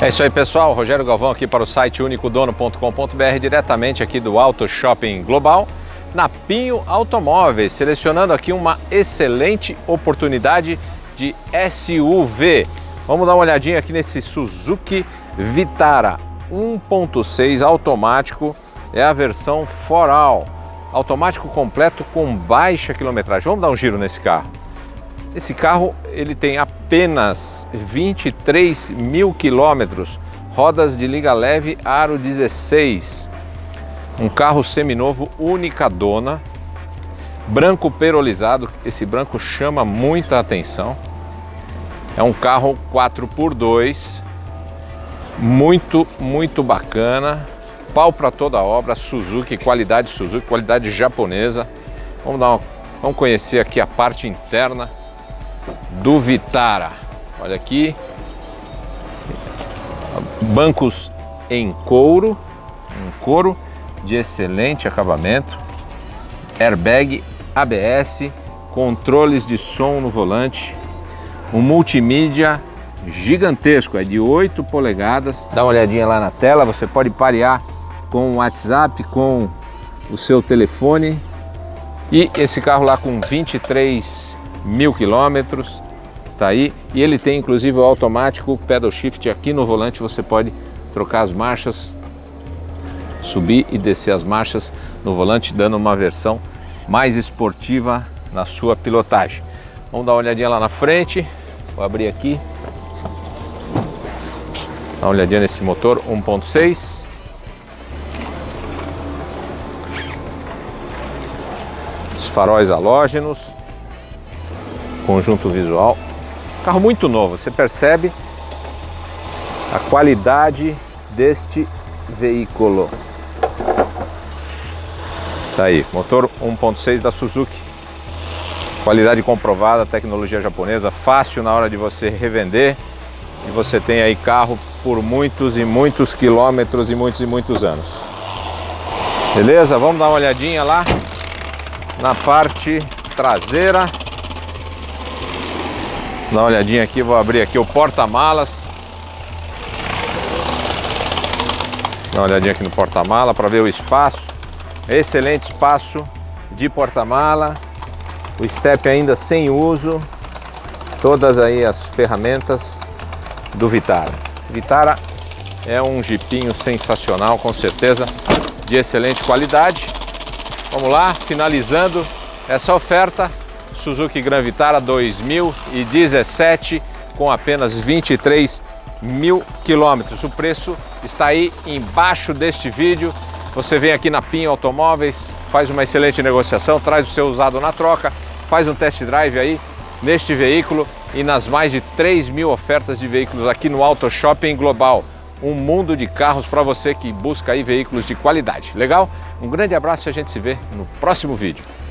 É isso aí, pessoal. Rogério Galvão aqui para o site unicodono.com.br, diretamente aqui do Auto Shopping Global, na Pinho Automóveis, selecionando aqui uma excelente oportunidade de SUV. Vamos dar uma olhadinha aqui nesse Suzuki Vitara 1.6 automático, é a versão 4All, automático completo com baixa quilometragem. Vamos dar um giro nesse carro. Esse carro ele tem apenas 23 mil quilômetros, rodas de liga leve aro 16, um carro seminovo, única dona, branco perolizado, esse branco chama muita atenção. É um carro 4x2, muito bacana, pau para toda obra, Suzuki, qualidade japonesa. Vamos conhecer aqui a parte interna do Vitara. Olha aqui, bancos em couro, de excelente acabamento, airbag, ABS, controles de som no volante, um multimídia gigantesco, é de 8 polegadas. Dá uma olhadinha lá na tela, você pode parear com o WhatsApp, com o seu telefone. E esse carro lá com 23 mil quilômetros, tá aí. E ele tem inclusive o automático pedal shift aqui no volante, você pode trocar as marchas, subir e descer as marchas no volante, dando uma versão mais esportiva na sua pilotagem. Vamos dar uma olhadinha lá na frente, vou abrir aqui, dá uma olhadinha nesse motor 1.6. Os faróis halógenos, conjunto visual, carro muito novo, você percebe a qualidade deste veículo. Tá aí, motor 1.6 da Suzuki, qualidade comprovada, tecnologia japonesa, fácil na hora de você revender, e você tem aí carro por muitos e muitos quilômetros e muitos anos. Beleza? Vamos dar uma olhadinha lá na parte traseira. Dá uma olhadinha aqui, vou abrir aqui o porta-malas. Dá uma olhadinha aqui no porta-mala para ver o espaço. Excelente espaço de porta-mala. O step ainda sem uso. Todas aí as ferramentas do Vitara. Vitara é um jipinho sensacional, com certeza, de excelente qualidade. Vamos lá, finalizando essa oferta. Suzuki Gran Vitara 2017 com apenas 23 mil quilômetros. O preço está aí embaixo deste vídeo. Você vem aqui na Pinho Automóveis, faz uma excelente negociação, traz o seu usado na troca, faz um test drive aí neste veículo e nas mais de 3 mil ofertas de veículos aqui no Auto Shopping Global. Um mundo de carros para você que busca aí veículos de qualidade. Legal? Um grande abraço e a gente se vê no próximo vídeo.